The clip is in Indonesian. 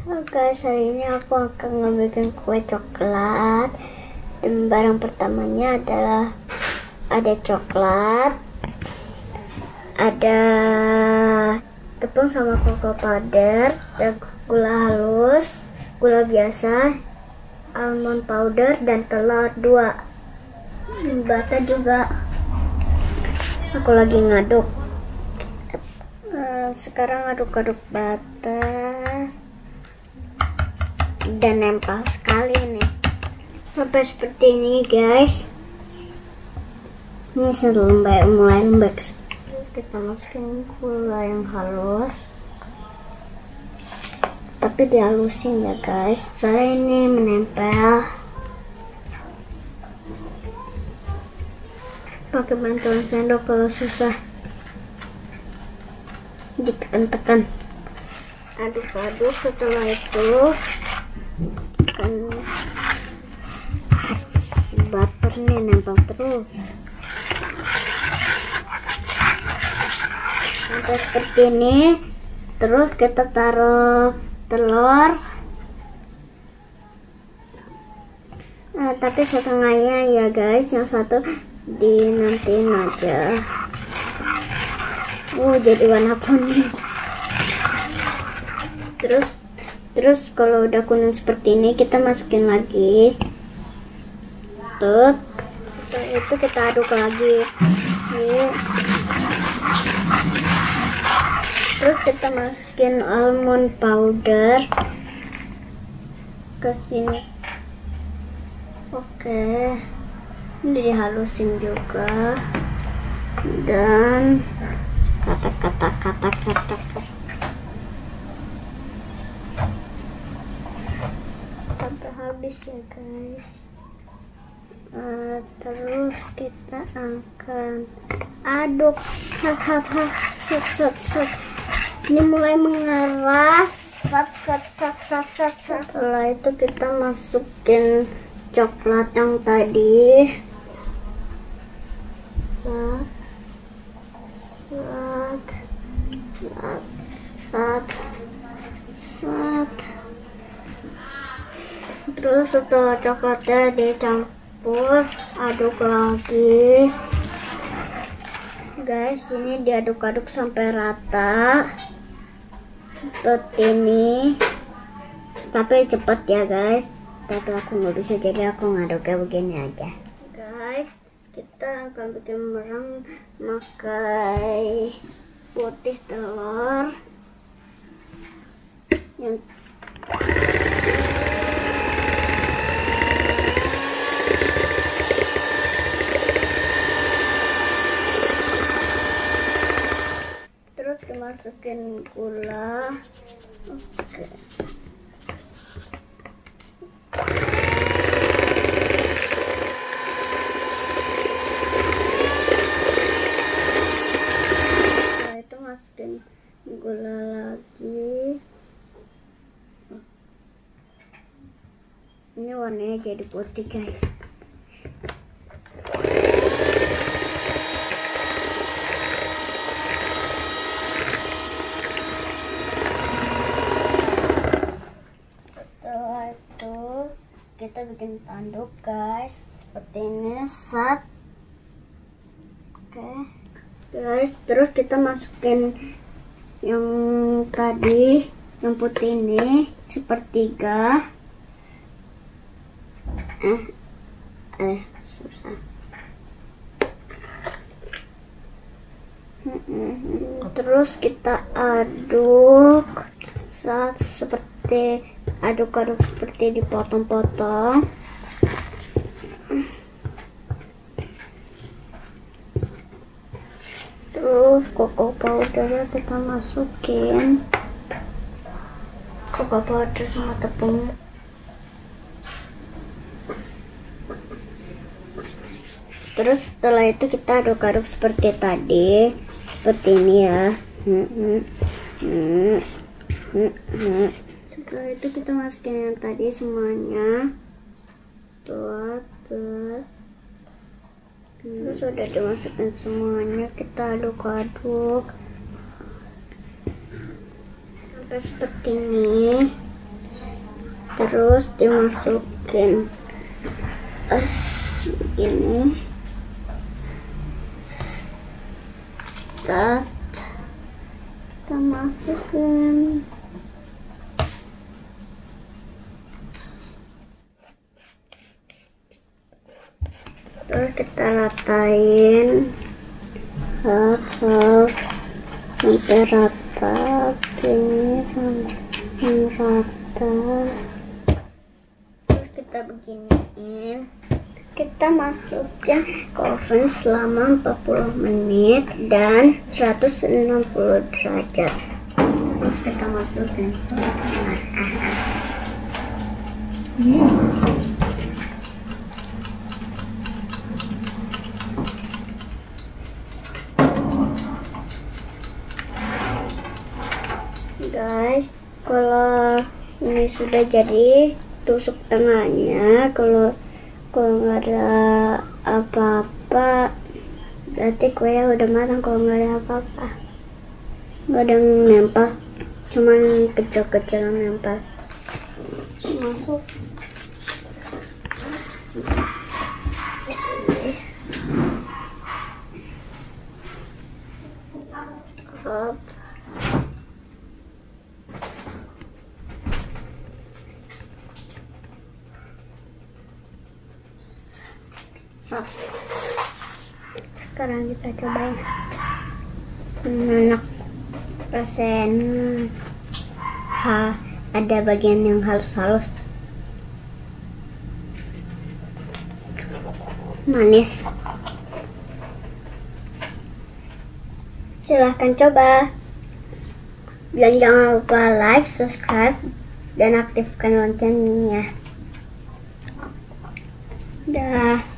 Halo guys, hari ini aku akan ngebikin kue coklat. Dan barang pertamanya adalah ada coklat, ada tepung sama cocoa powder, dan gula halus, gula biasa, almond powder, dan telur 2. Bata juga. Aku lagi ngaduk. Sekarang aduk-aduk bata. Dan nempel sekali nih sampai seperti ini guys. Ini sudah mulai lembek. Kita masukin gula yang halus, tapi dihalusin ya guys, soalnya ini menempel. Pakai bantuan sendok kalau susah, ditekan-tekan, aduk-aduk. Setelah itu butternya nempel terus sampai seperti ini. Terus kita taruh telur, tapi setengahnya ya guys, yang satu dinantiin aja. Jadi warna kuning. Terus kalau udah kuning seperti ini, kita masukin lagi. Tuh, setelah itu kita aduk lagi. Terus kita masukin almond powder ke sini. Oke, ini dihalusin juga dan kata-kata sampai habis ya guys. Terus kita akan aduk. Ini mulai mengeras. Setelah itu kita masukin coklat yang tadi. Terus setelah coklatnya dicampur, aduk lagi guys. Ini diaduk-aduk sampai rata seperti ini, tapi cepet ya guys. Tapi aku nggak bisa, jadi aku ngaduknya begini aja guys. Kita akan bikin merang pakai putih telur yang terus dimasukin gula. Oke. Setelah itu masukin gula lagi. Ini warnanya jadi putih guys. Setelah itu kita bikin tanduk guys, seperti ini. Oke guys, terus kita masukin yang tadi, yang putih ini sepertiga. Susah. Terus kita aduk seperti aduk-aduk seperti dipotong-potong. Terus cocoa powder kita masukin, cocoa powder sama tepung. Terus setelah itu kita aduk-aduk seperti tadi, seperti ini ya. Setelah itu kita masukin yang tadi semuanya. Terus udah dimasukin semuanya, kita aduk-aduk sampai seperti ini. terus dimasukin begini. Kita masukin. Terus kita ratain sampai rata, ini sampai rata. Terus kita beginiin. Kita masukin ke oven selama 40 menit dan 160 derajat. Terus kita masukin guys, kalau ini sudah jadi, tusuk tengahnya. Kalau nggak ada apa-apa, berarti kue udah matang. Kalau nggak ada apa-apa, nggak ada yang nempel, cuman kecil-kecil nempel. Masuk. Up. Sekarang kita cobain. Enak rasanya. Ada bagian yang halus-halus, manis. Silahkan coba. Dan jangan lupa like, subscribe, dan aktifkan loncengnya. Dah.